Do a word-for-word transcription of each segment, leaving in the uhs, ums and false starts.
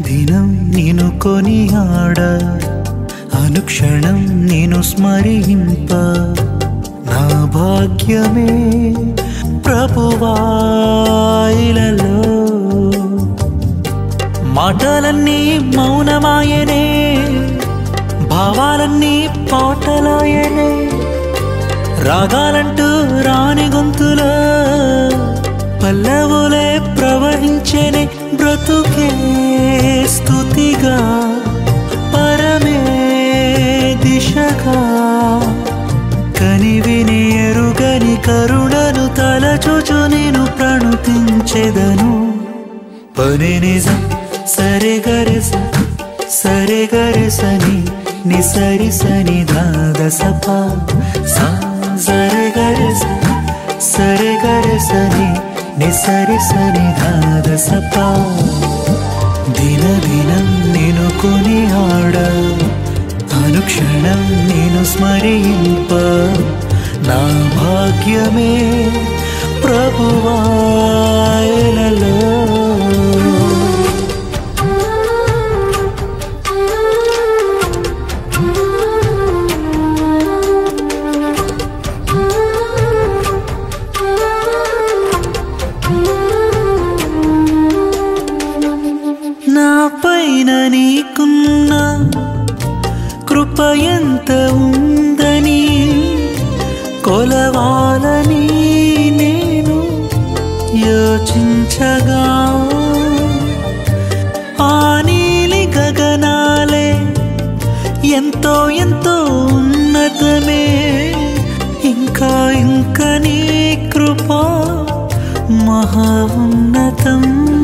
దినం నిను కొనియాడ అనుక్షణం నిను స్మరింప నా భాగ్యమే ప్రభువా ఇలలో మాటలన్నీ మౌనమాయనే భావాలన్నీ పాటలాయనే రాగాలంటూ రాని గొంతులో పల్లవులే ప్రవహించేనే బ్రతుకే స్తుతిగా పరమే దిశగా కనివిని ఎరుగని కరుణను తలచుచు నేను ప్రణుతించెదను పని నిజం సరే గరస సరే గరసని ని సరి సని దాద సపా సా సరే గరస సరే గరసని ని సరి సని దాద సపా దిన దినం నిను కొనియాడ అనుక్షణం నిను స్మరింప నా భాగ్యమే ప్రభువా ఇలలో నా పైన నీకున్న కృప ఎంత ఉందని కొలవాలని నేను యోచించగా ఆ నీలి గగనాలే ఎంతో ఎంతో ఉన్నతమే ఇంకా ఇంకా నీ కృప మహా ఉన్నతం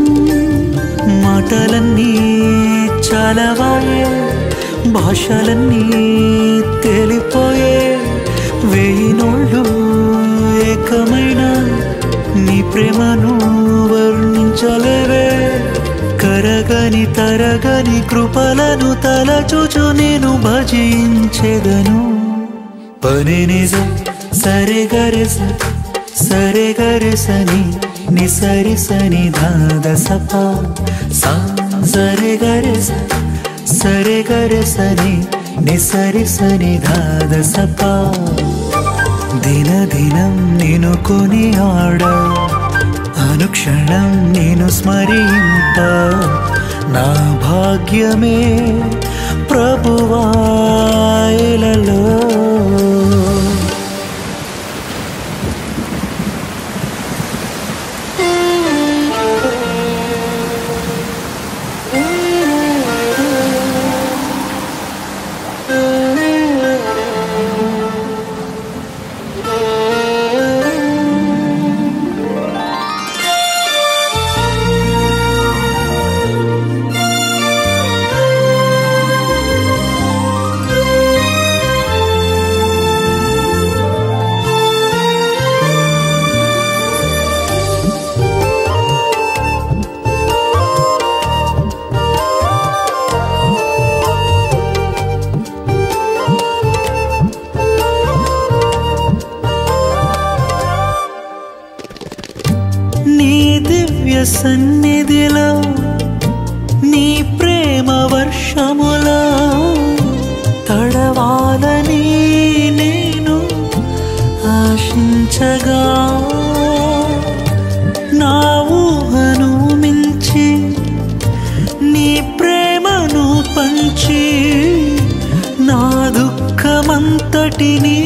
మాటలన్నీ చాలవాయే భాషలన్నీ తెలిపోయే వేయి నోళ్ళు ఏకమైన నీ ప్రేమను వర్ణించలేవే కరగని తరగని కృపలను తలచుచు నేను భజించెదను పని నిజం సరే గరస సరే గరసని ని సరి సని దాద సపా సా సరే గరస సరే గరసని ని సరి సని దాద సపా దిన దినం నిను కొనియాడ అనుక్షణం నిను స్మరింప నా భాగ్యమే ప్రభువా ఇలలో సన్నిధిలో నీ ప్రేమ వర్షములో తడవాలని నేను ఆశించగా నా ఊహను మించి నీ ప్రేమను పంచి నా దుఃఖమంతటిని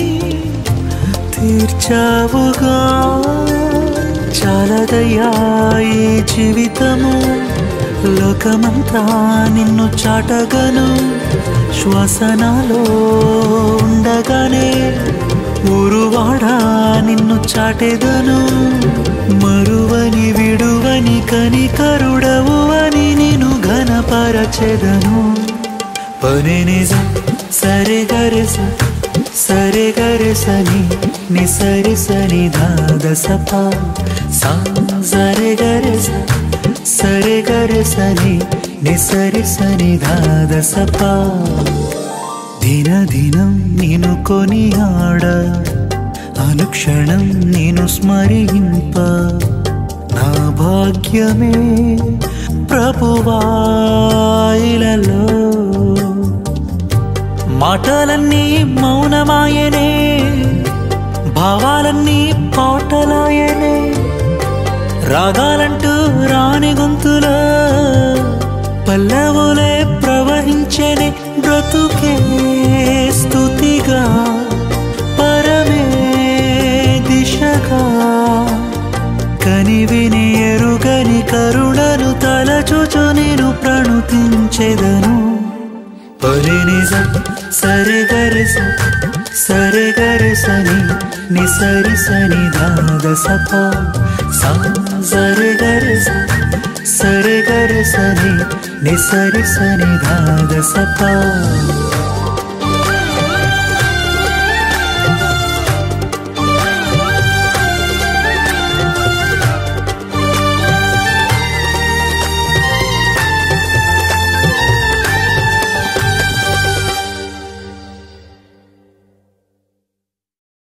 తీర్చావుగా చాలదయ్యా ఈ జీవితము లోకమంతా నిన్ను చాటగను శ్వాసనాలో ఉండగానే ఊరువాడా నిన్ను చాటెదను మరువని విడువని కనికరుడవు అని నేను ఘనపరచెదను పని నిజం సరే గరస సరే గరసని ని సరి సని దాద సపా సా సరే గరస సరే గరసని ని సరి సని దాద సపా దిన దినం నిను కొనియాడ అనుక్షణం నిను స్మరింప నా భాగ్యమే ప్రభువా మాటలన్నీ మౌనమాయనే, భావాలన్నీ పాటలాయనే, రాగాలంటూ రాని గొంతులో పల్లవులే ప్రవహించనే. బ్రతుకే స్తుతిగా పరమే దిశగా కనివిని ఎరుగని కరుణను తలచుచు నేను ప్రణుతించెదను. పరినిజ సరి గరిస సరి గరిసని ని సరి సని ధాద సప సా సరి గరిస సరి గరిసని ని సరి సని ధాద సప.